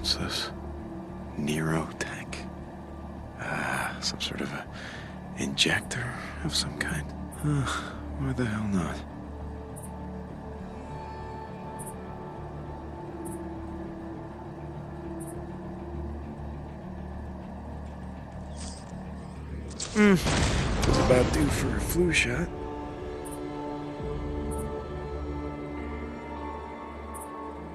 What's this? Neurotech. Some sort of a injector of some kind. Why the hell not? It's about due for a flu shot.